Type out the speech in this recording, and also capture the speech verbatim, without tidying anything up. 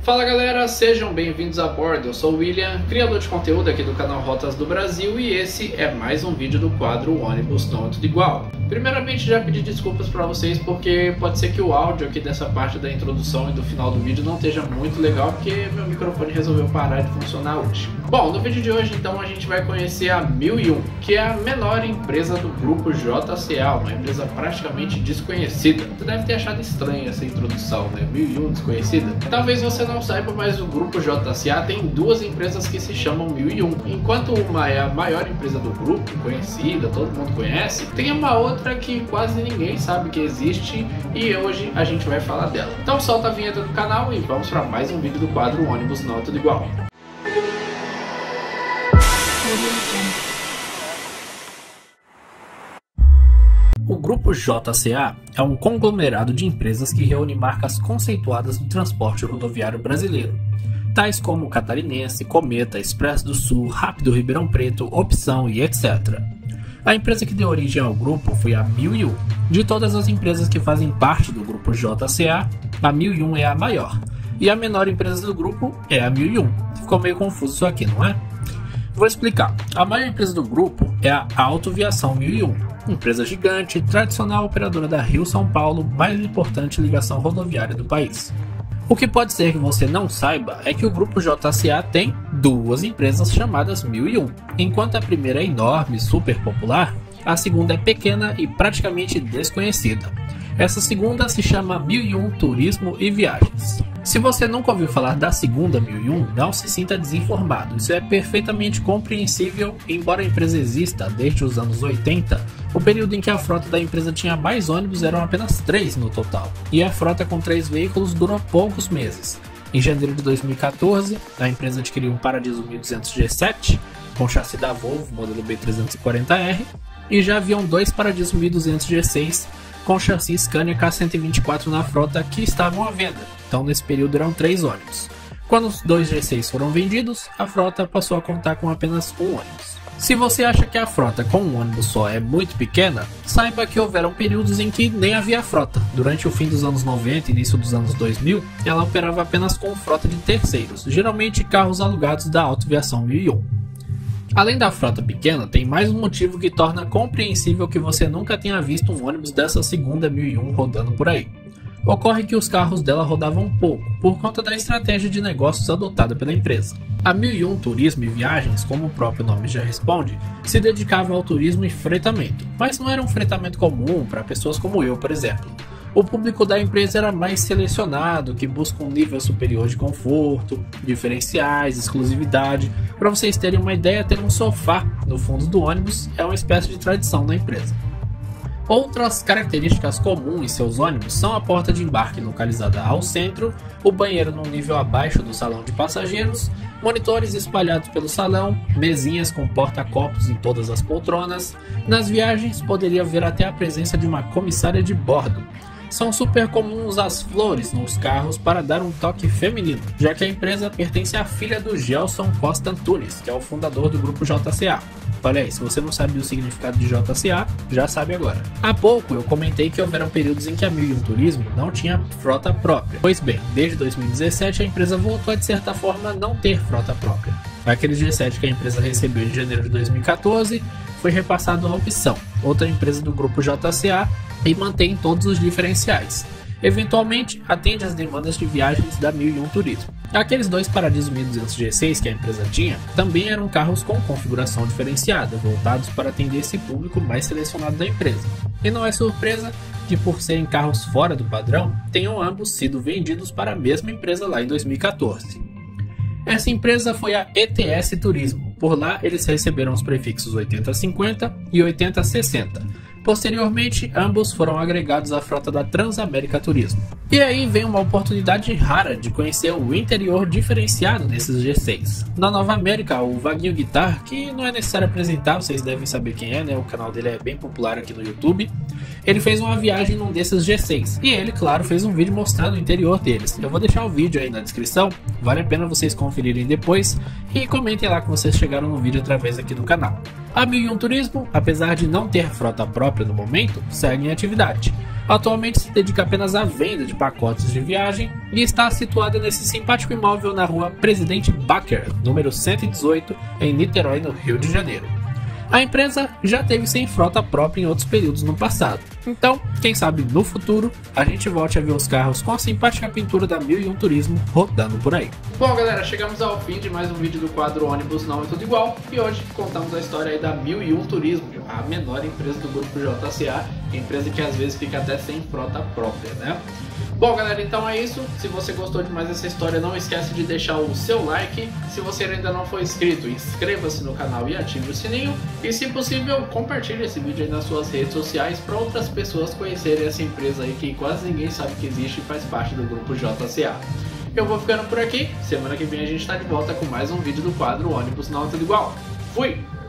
Fala galera, sejam bem-vindos a bordo. Eu sou o William, criador de conteúdo aqui do canal Rotas do Brasil, e esse é mais um vídeo do quadro Ônibus Não é Tudo Igual. Primeiramente, já pedi desculpas para vocês porque pode ser que o áudio aqui dessa parte da introdução e do final do vídeo não esteja muito legal, porque meu microfone resolveu parar de funcionar hoje. Bom, no vídeo de hoje então a gente vai conhecer a mil e um, que é a menor empresa do grupo J C A, uma empresa praticamente desconhecida. Você deve ter achado estranha essa introdução, né? mil e um desconhecida? Talvez você não saiba, mas o grupo J C A tem duas empresas que se chamam mil e um. Enquanto uma é a maior empresa do grupo, conhecida, todo mundo conhece, tem uma outra que quase ninguém sabe que existe e hoje a gente vai falar dela. Então solta a vinheta do canal e vamos para mais um vídeo do quadro Ônibus Não é Tudo Igual. O Grupo J C A é um conglomerado de empresas que reúne marcas conceituadas do transporte rodoviário brasileiro, tais como Catarinense, Cometa, Expresso do Sul, Rápido Ribeirão Preto, Opção e etcétera. A empresa que deu origem ao grupo foi a mil e um. De todas as empresas que fazem parte do Grupo J C A, a mil e um é a maior, e a menor empresa do grupo é a mil e um. Ficou meio confuso isso aqui, não é? Vou explicar. A maior empresa do grupo é a Autoviação mil e um, empresa gigante, tradicional operadora da Rio-São Paulo, mais importante ligação rodoviária do país. O que pode ser que você não saiba é que o grupo J C A tem duas empresas chamadas mil e um. Enquanto a primeira é enorme e super popular, a segunda é pequena e praticamente desconhecida. Essa segunda se chama mil e um Turismo e Viagens. Se você nunca ouviu falar da segunda mil e um, não se sinta desinformado. Isso é perfeitamente compreensível, embora a empresa exista desde os anos oitenta, o período em que a frota da empresa tinha mais ônibus eram apenas três no total, e a frota com três veículos durou poucos meses. Em janeiro de dois mil e quatorze, a empresa adquiriu um Paradiso mil e duzentos G sete, com chassi da Volvo, modelo B trezentos e quarenta R, e já haviam dois Paradiso mil e duzentos G seis, com chassi Scania K cento e vinte e quatro na frota que estavam à venda. Então nesse período eram três ônibus. Quando os dois G seis foram vendidos, a frota passou a contar com apenas um ônibus. Se você acha que a frota com um ônibus só é muito pequena, saiba que houveram períodos em que nem havia frota. Durante o fim dos anos noventa e início dos anos dois mil, ela operava apenas com frota de terceiros, geralmente carros alugados da Autoviação mil e um. Além da frota pequena, tem mais um motivo que torna compreensível que você nunca tenha visto um ônibus dessa segunda mil e um rodando por aí. Ocorre que os carros dela rodavam pouco, por conta da estratégia de negócios adotada pela empresa. A mil e um Turismo e Viagens, como o próprio nome já responde, se dedicava ao turismo e fretamento, mas não era um fretamento comum para pessoas como eu, por exemplo. O público da empresa era mais selecionado, que busca um nível superior de conforto, diferenciais, exclusividade. Para vocês terem uma ideia, ter um sofá no fundo do ônibus é uma espécie de tradição da empresa. Outras características comuns em seus ônibus são a porta de embarque localizada ao centro, o banheiro num nível abaixo do salão de passageiros, monitores espalhados pelo salão, mesinhas com porta-copos em todas as poltronas. Nas viagens poderia haver até a presença de uma comissária de bordo. São super comuns as flores nos carros para dar um toque feminino, já que a empresa pertence à filha do Gelson Costa Antunes, que é o fundador do grupo J C A. Olha aí, se você não sabe o significado de J C A, já sabe agora. Há pouco eu comentei que houveram períodos em que a mil e um Turismo não tinha frota própria. Pois bem, desde dois mil e dezessete a empresa voltou a de certa forma não ter frota própria. Aquele G sete que a empresa recebeu em janeiro de dois mil e quatorze foi repassado à Opção, outra empresa do grupo J C A, e mantém todos os diferenciais. Eventualmente, atende às demandas de viagens da mil e um Turismo. Aqueles dois Paradiso mil e duzentos G seis que a empresa tinha também eram carros com configuração diferenciada, voltados para atender esse público mais selecionado da empresa. E não é surpresa que, por serem carros fora do padrão, tenham ambos sido vendidos para a mesma empresa lá em dois mil e quatorze. Essa empresa foi a E T S Turismo. Por lá, eles receberam os prefixos oitenta cinquenta e oitenta sessenta. Posteriormente, ambos foram agregados à frota da Transamérica Turismo. E aí vem uma oportunidade rara de conhecer o interior diferenciado desses G seis. Na Nova América, o Vaguinho Guitar, que não é necessário apresentar, vocês devem saber quem é, né? O canal dele é bem popular aqui no YouTube. Ele fez uma viagem num desses G seis. E ele, claro, fez um vídeo mostrando o interior deles. Eu vou deixar o vídeo aí na descrição, vale a pena vocês conferirem depois. E comentem lá que vocês chegaram no vídeo através aqui do canal. A mil e um Turismo, apesar de não ter frota própria no momento, segue em atividade. Atualmente se dedica apenas à venda de pacotes de viagem e está situada nesse simpático imóvel na rua Presidente Baker, número cento e dezoito, em Niterói, no Rio de Janeiro. A empresa já teve sem frota própria em outros períodos no passado, então, quem sabe no futuro, a gente volte a ver os carros com a simpática pintura da mil e um Turismo rodando por aí. Bom galera, chegamos ao fim de mais um vídeo do quadro Ônibus Não é Tudo Igual, e hoje contamos a história aí da mil e um Turismo, a menor empresa do grupo J C A, empresa que às vezes fica até sem frota própria, né? Bom galera, então é isso. Se você gostou de mais dessa história, não esquece de deixar o seu like. Se você ainda não for inscrito, inscreva-se no canal e ative o sininho. E se possível, compartilhe esse vídeo aí nas suas redes sociais para outras pessoas conhecerem essa empresa aí que quase ninguém sabe que existe e faz parte do grupo J C A. Eu vou ficando por aqui. Semana que vem a gente está de volta com mais um vídeo do quadro Ônibus Não é Tudo Igual. Fui!